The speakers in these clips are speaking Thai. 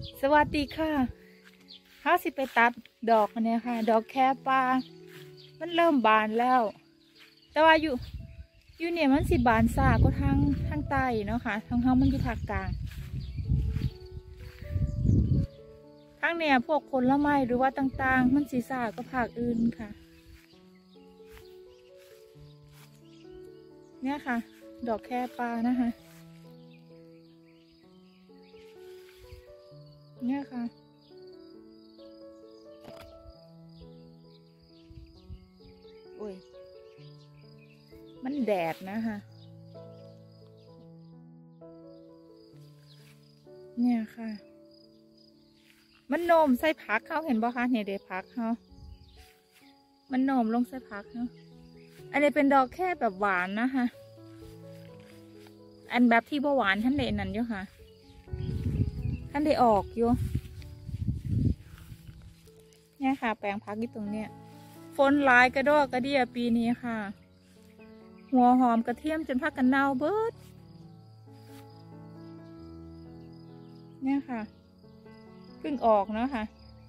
สวัสดีค่ะเขาสิไปตัดดอกอันนี้ค่ะดอกแคปลามันเริ่มบานแล้ว แต่ว่าอยู่เนี่ยมันสิบานซ่าก็ทางใต้เนาะค่ะทางมันอยู่ภาคกลางทางเนี่ยพวกผลไม้หรือว่าต่างๆมันสีซ่าก็ภาคอื่นค่ะเนี่ยค่ะดอกแคปลานะคะเนี่ยค่ะโอ้ยมันแดดนะคะเนี่ยค่ะมันโนมใส่ผักเขาเห็นบ่คะเนี่ยเด็ดผักเขามันโนมลงใส่ผักเขาอันนี้เป็นดอกแค่แบบหวานนะคะอันแบบที่บ่หวานท่านเด่นนั่นอยู่ค่ะท่านได้ออกอยู่เนี่ยค่ะแปลงผักอยู่ตรงเนี้ยฝนหลายกระดอกกระเดียปีนี้ค่ะหัวหอมกระเทียมจนพักกันเน่าเบิดเนี่ยค่ะเพิ่งออกเนาะค่ะ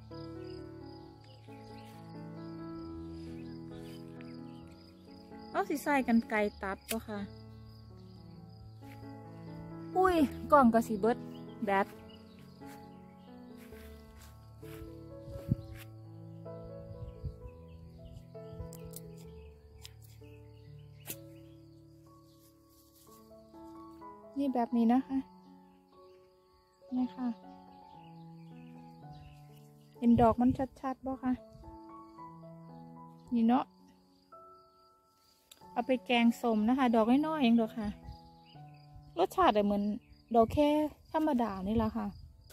เอาสิใส่กันไกลตัดตัวค่ะอุ้ยกล่องกระสีเบิดแบตนี่แบบนี้นะคะนี่ค่ะเห็นดอกมันชัดๆบ่คะนี่เนาะเอาไปแกงส้มนะคะดอกน้อยๆเองดอกค่ะรสชาติเหมือนดอกแค่ธรรมดานี่แหละค่ะ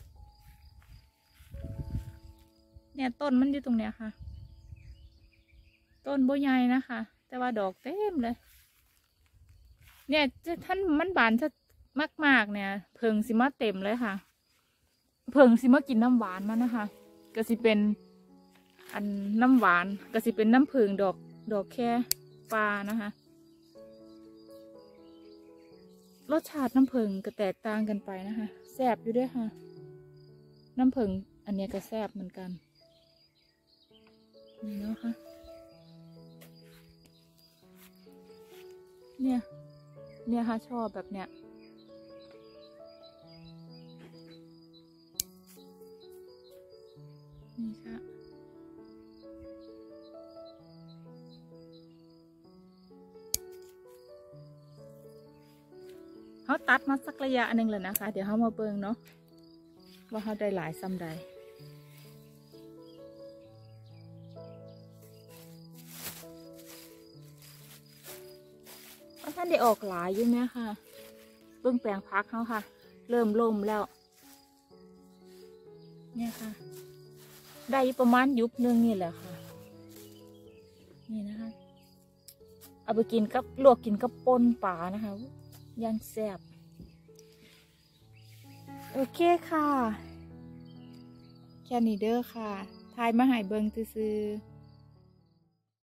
เนี่ยต้นมันอยู่ตรงเนี้ยค่ะต้นโบใหญ่นะคะแต่ว่าดอกเต็มเลยเนี่ยท่านมันบานจะมากๆเนี่ยเพิงสิมาเต็มเลยค่ะเพิงสิมากินน้ำหวานมันนะคะก็สิเป็นอันน้ำหวานก็สิเป็นน้ำเพิงดอกแค่ปลานะคะรสชาติน้ำเพิงก็แตกต่างกันไปนะคะแซ่บอยู่ด้วยค่ะน้ำเพิงอันนี้ก็แซ่บเหมือนกันนี่เนาะค่ะเนี่ยค่ะชอบแบบเนี้ยนี่ค่ะเขาตัดมาสักระยะหนึ่งเลยนะคะเดี๋ยวเขามาเบิ่งเนาะว่าเขาได้หลายซ้ำใดท่านได้ออกหลายอยู่ไหมค่ะเบิ่งแปลงพักเขาค่ะเริ่มล่มแล้วเนี่ยค่ะได้ประมาณยุบนึงนี่แหละค่ะนี่นะคะเอาไปกินกับลวกกินกับป่นปลานะคะย่างแซ่บโอเคค่ะแค่นี้เด้อค่ะทายมาหายเบิ่งซื่อ